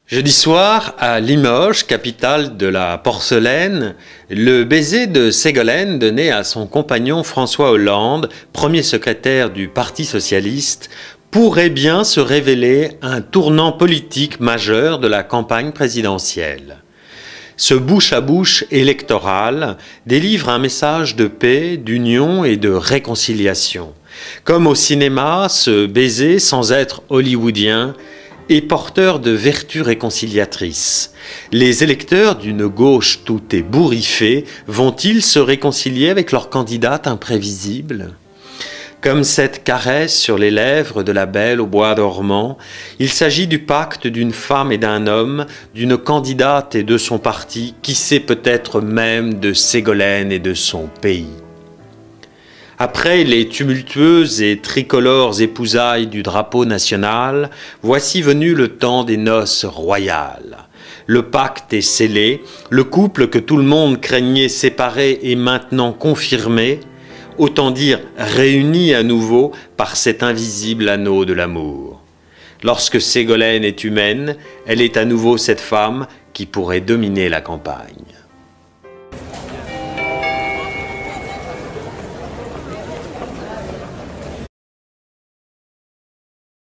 Jeudi soir, à Limoges, capitale de la porcelaine, le baiser de Ségolène donné à son compagnon François Hollande, premier secrétaire du Parti socialiste, pourrait bien se révéler un tournant politique majeur de la campagne présidentielle. Ce bouche-à-bouche électoral délivre un message de paix, d'union et de réconciliation. Comme au cinéma, ce baiser, sans être hollywoodien, est porteur de vertus réconciliatrices. Les électeurs d'une gauche tout ébouriffée vont-ils se réconcilier avec leur candidate imprévisible ? Comme cette caresse sur les lèvres de la belle au bois dormant, il s'agit du pacte d'une femme et d'un homme, d'une candidate et de son parti, qui sait peut-être même de Ségolène et de son pays. Après les tumultueuses et tricolores épousailles du drapeau national, voici venu le temps des noces royales. Le pacte est scellé, le couple que tout le monde craignait séparé est maintenant confirmé, autant dire réuni à nouveau par cet invisible anneau de l'amour. Lorsque Ségolène est humaine, elle est à nouveau cette femme qui pourrait dominer la campagne.